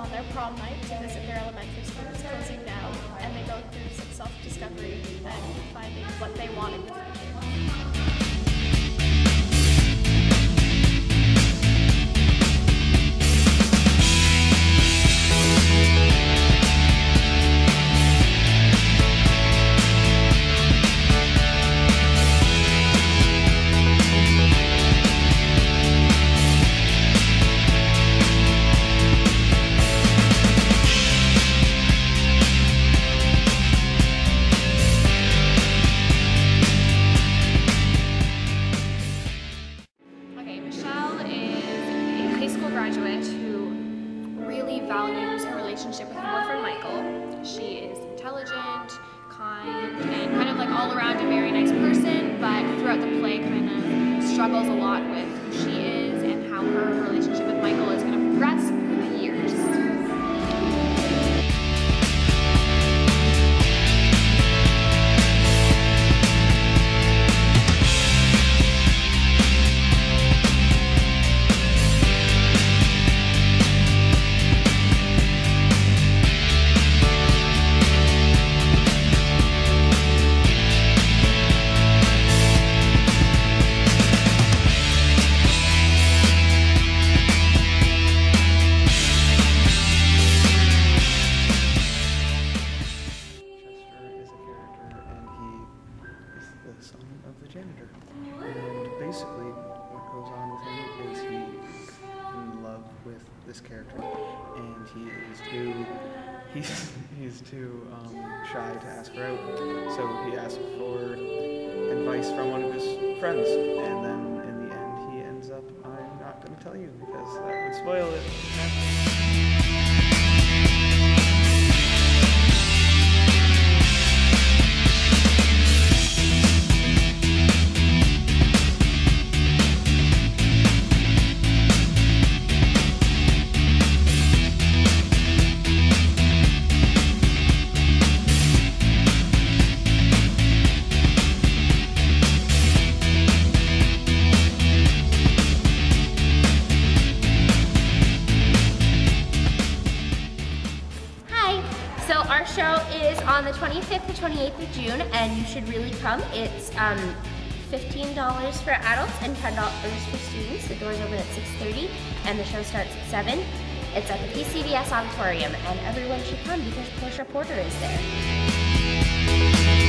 on their prom night to visit their elementary school. It's closing now, and they go through some self-discovery and finding what they want in the future. Graduate who really values her relationship with her boyfriend Michael. She is intelligent, kind, and kind of like all around a very nice person, but throughout the play kind of struggles a lot with who she is and how her relationship with Michael is going to progress through the years. Janitor. And basically what goes on with him is he's in love with this character, and he's too shy to ask her out, so he asks for advice from one of his friends, and then in the end he ends up, I'm not going to tell you because that would spoil it. So our show is on the 25th to 28th of June, and you should really come. It's $15 for adults and $10 for students. The doors open at 6:30 and the show starts at 7. It's at the PCBS auditorium, and everyone should come because Portia Porter is there.